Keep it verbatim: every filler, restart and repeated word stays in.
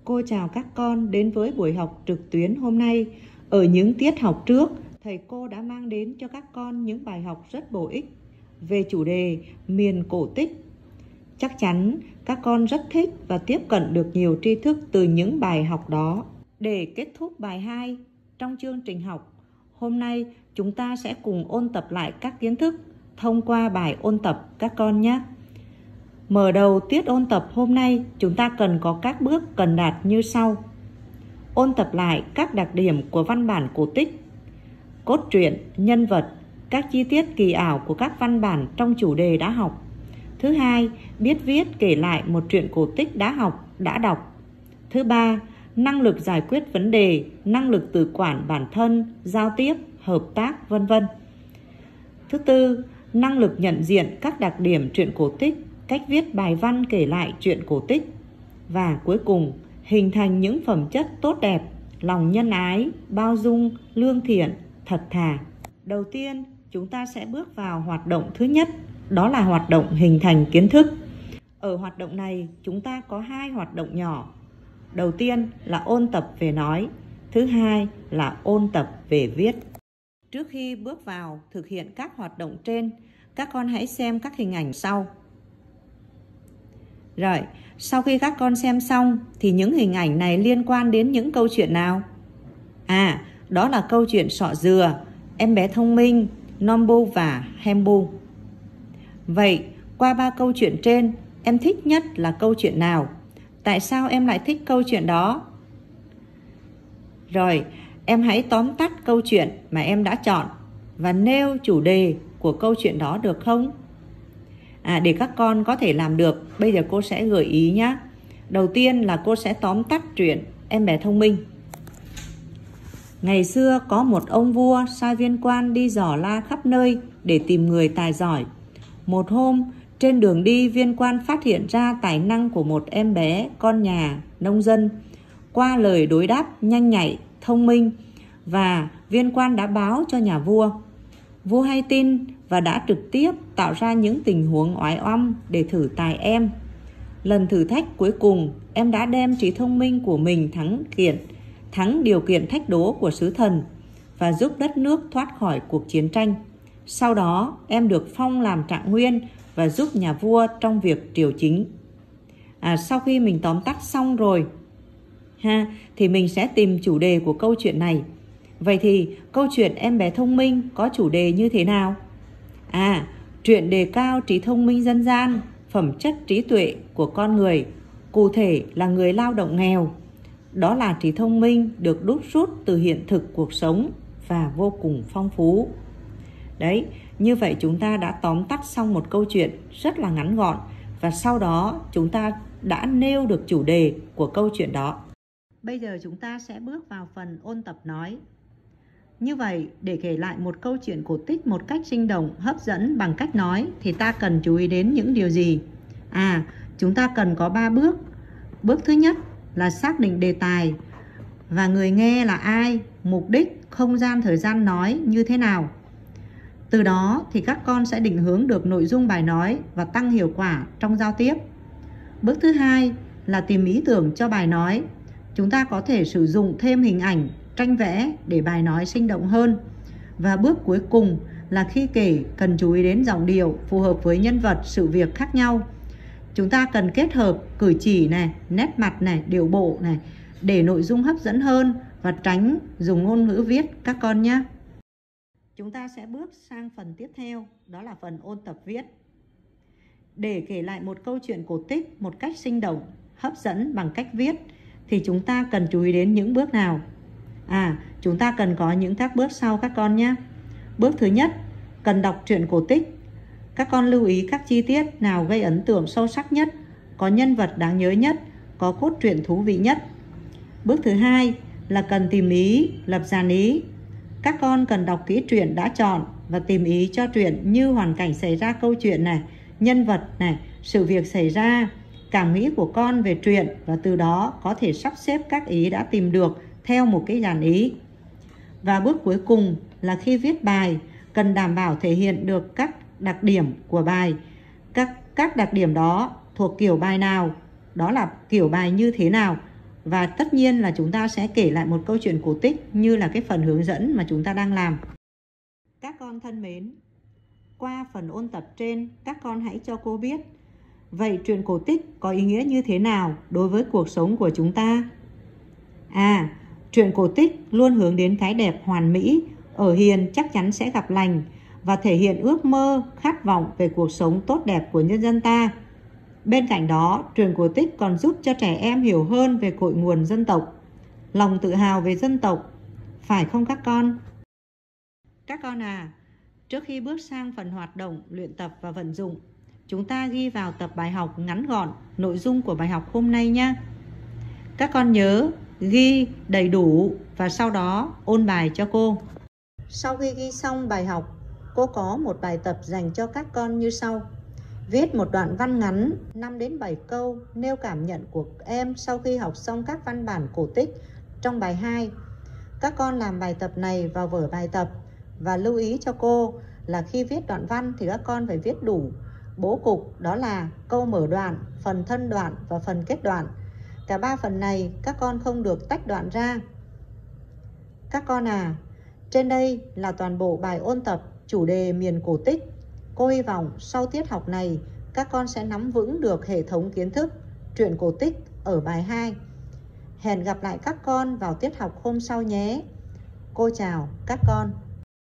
Cô chào các con đến với buổi học trực tuyến hôm nay. Ở những tiết học trước, thầy cô đã mang đến cho các con những bài học rất bổ ích về chủ đề miền cổ tích. Chắc chắn các con rất thích và tiếp cận được nhiều tri thức từ những bài học đó. Để kết thúc bài hai trong chương trình học, hôm nay chúng ta sẽ cùng ôn tập lại các kiến thức thông qua bài ôn tập các con nhé. Mở đầu tiết ôn tập hôm nay, chúng ta cần có các bước cần đạt như sau. Ôn tập lại các đặc điểm của văn bản cổ tích, cốt truyện, nhân vật, các chi tiết kỳ ảo của các văn bản trong chủ đề đã học. Thứ hai, biết viết kể lại một truyện cổ tích đã học, đã đọc. Thứ ba, năng lực giải quyết vấn đề, năng lực tự quản bản thân, giao tiếp, hợp tác, vân vân. Thứ tư, năng lực nhận diện các đặc điểm truyện cổ tích, cách viết bài văn kể lại truyện cổ tích. Và cuối cùng, hình thành những phẩm chất tốt đẹp, lòng nhân ái, bao dung, lương thiện, thật thà. Đầu tiên, chúng ta sẽ bước vào hoạt động thứ nhất, đó là hoạt động hình thành kiến thức. Ở hoạt động này, chúng ta có hai hoạt động nhỏ. Đầu tiên là ôn tập về nói, thứ hai là ôn tập về viết. Trước khi bước vào thực hiện các hoạt động trên, các con hãy xem các hình ảnh sau. Rồi, sau khi các con xem xong thì những hình ảnh này liên quan đến những câu chuyện nào? À, đó là câu chuyện Sọ Dừa, Em Bé Thông Minh, Nombu và Hembu. Vậy, qua ba câu chuyện trên, em thích nhất là câu chuyện nào? Tại sao em lại thích câu chuyện đó? Rồi, em hãy tóm tắt câu chuyện mà em đã chọn và nêu chủ đề của câu chuyện đó được không? À, để các con có thể làm được, bây giờ cô sẽ gợi ý nhé. Đầu tiên là cô sẽ tóm tắt truyện Em Bé Thông Minh. Ngày xưa có một ông vua sai viên quan đi dò la khắp nơi để tìm người tài giỏi. Một hôm, trên đường đi, viên quan phát hiện ra tài năng của một em bé con nhà nông dân. Qua lời đối đáp nhanh nhạy, thông minh, và viên quan đã báo cho nhà vua. Vua hay tin và đã trực tiếp tạo ra những tình huống oái oăm để thử tài em. Lần thử thách cuối cùng, em đã đem trí thông minh của mình thắng kiện, thắng điều kiện thách đố của sứ thần và giúp đất nước thoát khỏi cuộc chiến tranh. Sau đó, em được phong làm trạng nguyên và giúp nhà vua trong việc triều chính. À, sau khi mình tóm tắt xong rồi, ha, thì mình sẽ tìm chủ đề của câu chuyện này. Vậy thì câu chuyện Em Bé Thông Minh có chủ đề như thế nào? À, truyện đề cao trí thông minh dân gian, phẩm chất trí tuệ của con người, cụ thể là người lao động nghèo. Đó là trí thông minh được đúc rút từ hiện thực cuộc sống và vô cùng phong phú. Đấy, như vậy chúng ta đã tóm tắt xong một câu chuyện rất là ngắn gọn và sau đó chúng ta đã nêu được chủ đề của câu chuyện đó. Bây giờ chúng ta sẽ bước vào phần ôn tập nói. Như vậy, để kể lại một câu chuyện cổ tích một cách sinh động, hấp dẫn bằng cách nói thì ta cần chú ý đến những điều gì? À, chúng ta cần có ba bước. Bước thứ nhất là xác định đề tài và người nghe là ai, mục đích, không gian, thời gian nói như thế nào. Từ đó thì các con sẽ định hướng được nội dung bài nói và tăng hiệu quả trong giao tiếp. Bước thứ hai là tìm ý tưởng cho bài nói. Chúng ta có thể sử dụng thêm hình ảnh, tranh vẽ để bài nói sinh động hơn. Và bước cuối cùng là khi kể cần chú ý đến giọng điệu phù hợp với nhân vật, sự việc khác nhau. Chúng ta cần kết hợp cử chỉ này, nét mặt này, điệu bộ này để nội dung hấp dẫn hơn và tránh dùng ngôn ngữ viết các con nhé. Chúng ta sẽ bước sang phần tiếp theo, đó là phần ôn tập viết. Để kể lại một câu chuyện cổ tích một cách sinh động, hấp dẫn bằng cách viết thì chúng ta cần chú ý đến những bước nào? À, chúng ta cần có những các bước sau các con nhé. Bước thứ nhất, cần đọc truyện cổ tích. Các con lưu ý các chi tiết nào gây ấn tượng sâu sắc nhất, có nhân vật đáng nhớ nhất, có cốt truyện thú vị nhất. Bước thứ hai là cần tìm ý, lập dàn ý. Các con cần đọc kỹ truyện đã chọn và tìm ý cho truyện như hoàn cảnh xảy ra câu chuyện này, nhân vật này, sự việc xảy ra, cảm nghĩ của con về truyện và từ đó có thể sắp xếp các ý đã tìm được theo một cái dàn ý. Và bước cuối cùng là khi viết bài, cần đảm bảo thể hiện được các đặc điểm của bài. Các, các đặc điểm đó thuộc kiểu bài nào, đó là kiểu bài như thế nào, Và tất nhiên là chúng ta sẽ kể lại một câu chuyện cổ tích như là cái phần hướng dẫn mà chúng ta đang làm. Các con thân mến, qua phần ôn tập trên, các con hãy cho cô biết, vậy truyện cổ tích có ý nghĩa như thế nào đối với cuộc sống của chúng ta? À, truyện cổ tích luôn hướng đến cái đẹp hoàn mỹ, ở hiền chắc chắn sẽ gặp lành, và thể hiện ước mơ, khát vọng về cuộc sống tốt đẹp của nhân dân ta. Bên cạnh đó, truyện cổ tích còn giúp cho trẻ em hiểu hơn về cội nguồn dân tộc, lòng tự hào về dân tộc, phải không các con? Các con à, trước khi bước sang phần hoạt động, luyện tập và vận dụng, chúng ta ghi vào tập bài học ngắn gọn nội dung của bài học hôm nay nhé. Các con nhớ ghi đầy đủ và sau đó ôn bài cho cô. Sau khi ghi xong bài học, cô có một bài tập dành cho các con như sau. Viết một đoạn văn ngắn năm đến bảy câu nêu cảm nhận của em sau khi học xong các văn bản cổ tích trong bài hai. Các con làm bài tập này vào vở bài tập và lưu ý cho cô là khi viết đoạn văn thì các con phải viết đủ bố cục, đó là câu mở đoạn, phần thân đoạn và phần kết đoạn. Cả ba phần này các con không được tách đoạn ra. Các con à, trên đây là toàn bộ bài ôn tập chủ đề miền cổ tích. Cô hy vọng sau tiết học này các con sẽ nắm vững được hệ thống kiến thức truyện cổ tích ở bài hai. Hẹn gặp lại các con vào tiết học hôm sau nhé. Cô chào các con.